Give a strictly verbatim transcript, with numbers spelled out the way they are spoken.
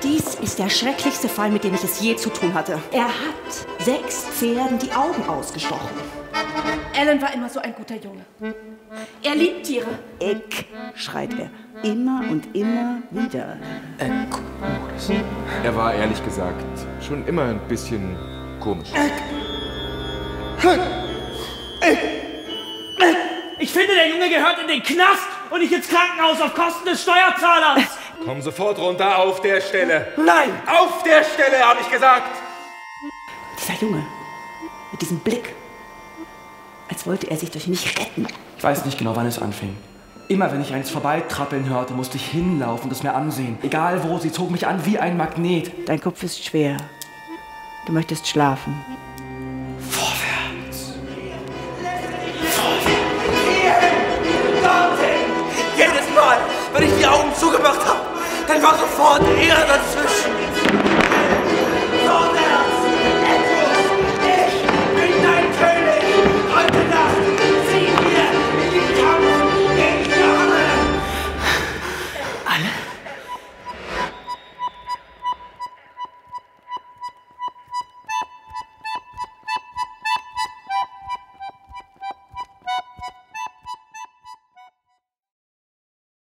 Dies ist der schrecklichste Fall, mit dem ich es je zu tun hatte. Er hat sechs Pferden die Augen ausgestochen. Alan war immer so ein guter Junge. Er liebt Tiere. Eck, schreit er. Immer und immer wieder. Eck. Er war ehrlich gesagt schon immer ein bisschen komisch. Ich finde, der Junge gehört in den Knast und nicht ins Krankenhaus auf Kosten des Steuerzahlers. Komm sofort runter, auf der Stelle. Nein! Auf der Stelle, habe ich gesagt. Dieser Junge, mit diesem Blick, als wollte er sich durch mich retten. Ich weiß nicht genau, wann es anfing. Immer wenn ich eins vorbeitrappeln hörte, musste ich hinlaufen und es mir ansehen. Egal wo, sie zog mich an wie ein Magnet. Dein Kopf ist schwer. Du möchtest schlafen. Vorwärts. Jedes Mal, wenn ich die Augen zugemacht habe, dann war sofort er dazwischen.